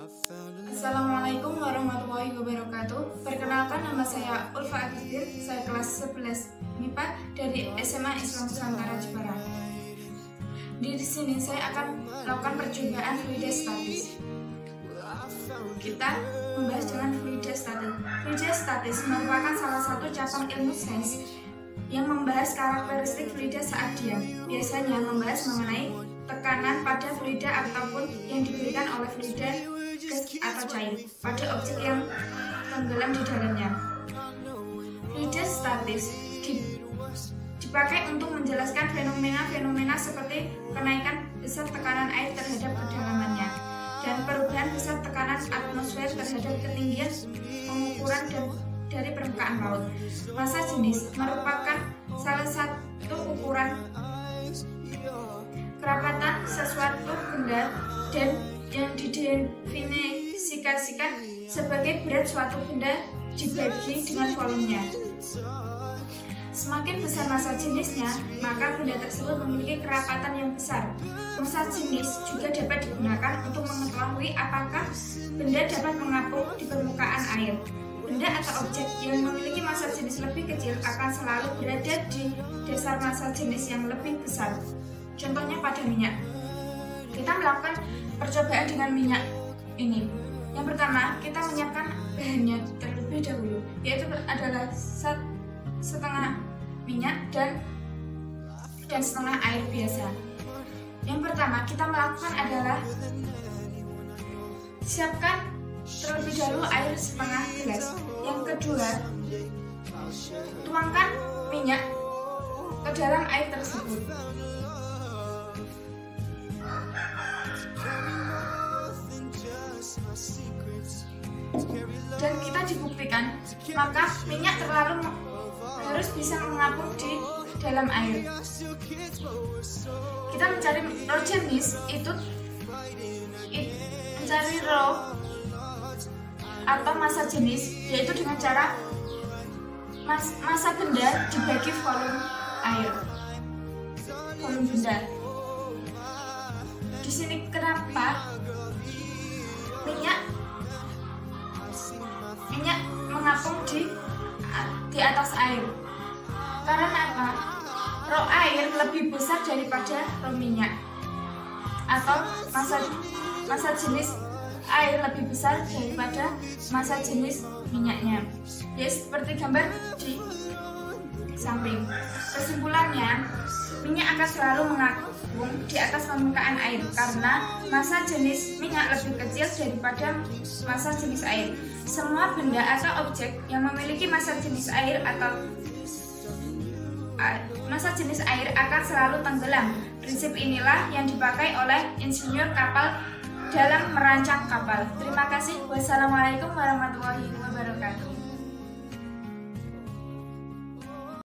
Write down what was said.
Assalamualaikum warahmatullahi wabarakatuh. Perkenalkan, nama saya Ulfa Agustir, saya kelas 11 MIPA dari SMA Islam Nusantara Jepara. Di sini saya akan melakukan percobaan fluidostatis. Kita membahas dengan fluidostatis. Fluidostatis merupakan salah satu cabang ilmu sains yang membahas karakteristik fluida saat diam. Biasanya membahas mengenai tekanan pada fluida ataupun yang diberikan oleh fluida gas atau cair pada objek yang tenggelam di dalamnya. Fluidostatis dipakai untuk menjelaskan fenomena-fenomena seperti kenaikan besar tekanan air terhadap kedalamannya dan perubahan besar tekanan atmosfer terhadap ketinggian pengukuran dari permukaan laut. Massa jenis merupakan salah satu ukuran kerapatan sesuatu benda dan yang didefinisikan sebagai berat suatu benda dibagi dengan volumenya. Semakin besar massa jenisnya, maka benda tersebut memiliki kerapatan yang besar. Massa jenis juga dapat digunakan untuk mengetahui apakah benda dapat mengapung di permukaan air. Benda atau objek yang memiliki massa jenis lebih kecil akan selalu berada di dasar massa jenis yang lebih besar. Contohnya pada minyak. Kita melakukan percobaan dengan minyak ini. Yang pertama, kita menyiapkan bahannya terlebih dahulu, yaitu adalah setengah minyak dan setengah air biasa. Yang pertama kita melakukan adalah siapkan terlebih dahulu air setengah gelas. Yang kedua, tuangkan minyak ke dalam air tersebut. Dan kita dibuktikan, maka minyak harus bisa mengapung di dalam air. Kita mencari rho jenis itu mencari rho atau massa jenis, yaitu dengan cara massa benda dibagi volume air, volume benda. Di sini kenapa minyak mengapung di atas air? Karena apa? Rho air lebih besar daripada rho minyak, atau massa jenis air lebih besar daripada massa jenis minyaknya. Ya, seperti gambar di samping. Kesimpulannya, minyak akan selalu mengapung di atas permukaan air karena massa jenis minyak lebih kecil daripada massa jenis air. Semua benda atau objek yang memiliki massa jenis air atau massa jenis air akan selalu tenggelam. Prinsip inilah yang dipakai oleh insinyur kapal dalam merancang kapal. Terima kasih. Wassalamualaikum warahmatullahi wabarakatuh.